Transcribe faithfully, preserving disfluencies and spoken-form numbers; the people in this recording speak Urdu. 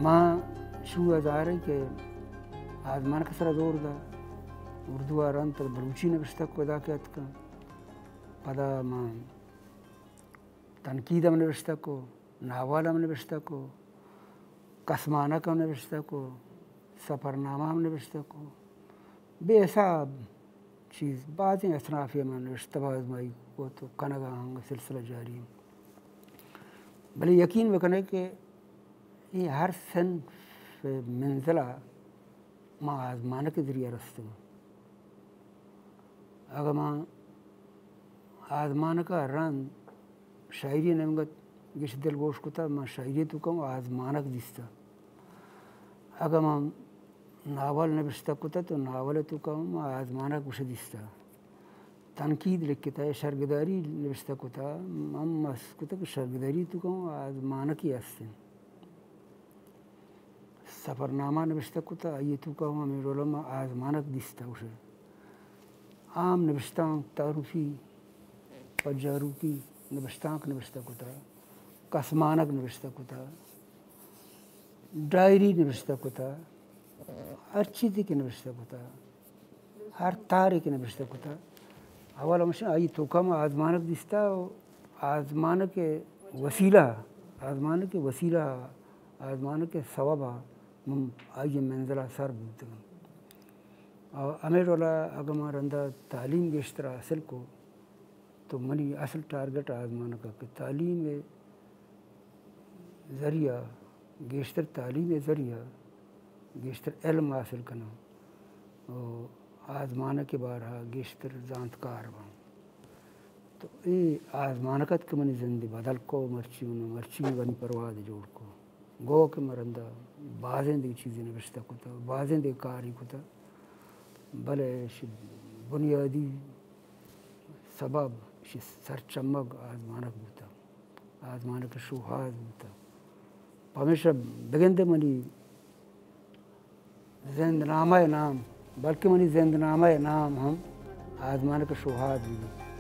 ماں شو ازارے کہ آزمان کا سر دور دا اردو آران تا بلوچی نوشتہ کو دا کہت کا پدا ماں تنقید ہم نوشتہ کو ناول ہم نوشتہ کو قسمانہ کا ہم نوشتہ کو سفرنامہ ہم نوشتہ کو بے حساب چیز بعض اصنافی ہم نوشتہ باز مائی کو تو کنگا ہنگا سلسلہ جاری ہے بلے یقین بکنے کہ یہ ہر صنف منزلہ ماں آزمانہ کے ذریعہ رستے ہوں اگر ماں آزمانہ کا رنگ شاعری نمگت گش دل گوش کتا ماں شاعری تو کم آزمانہ کا دیستا اگر ماں ناول نوشتہ کتا تو ناول تو کم ماں آزمانہ کا گوش دیستا تنقید لکھتا ہے شرگداری نوشتہ کتا ماں مس کتا کہ شرگداری تو کم آزمانہ کی ہستے سفرنامہ نوشتہ کتا یہ تو کم ہمیں علماء آزمانہ کا دیستا اسے عام نوشتہ تعارفی پجاروکی نوشتہ کا نوشتہ کتا قسمانہ کا نوشتہ کتا ڈائری نوشتہ کتا ہر چیزی کی نوشتہ کتا ہر تارے کی نوشتہ کتا اولا مشن آئی تو کم آزمانہ کا دیستا آزمانہ کے وسیلہ آزمانہ کے وسیلہ آزمانہ کے سببہ من آئی منزلہ سر بودتا اور امیر والا اگر ماں رندہ تعلیم گشتر حاصل کو تو منی اصل ٹارگٹ آزمانہ کا کہ تعلیم ذریعہ گشتر تعلیم ذریعہ گشتر علم حاصل کرنا اور آزمانہ کے بارہ گشتر زانتکار بہن تو یہ آزمانہ کا کہ منی زندگی بدل کو مرچی انہوں مرچی بنی پرواز جوڑ کو گو کہ مرندہ بازیں دی چیزیں نوشتہ کتا بازیں دی کاری کتا بلے بنیادی سبب سر چمگ آزمانہ بوتا آزمانہ کا شوہاز بوتا ہمیشہ بگندے منی زند نامہ نام بلکہ منی زند نامہ نام ہم آزمانہ کا شوہاز بھی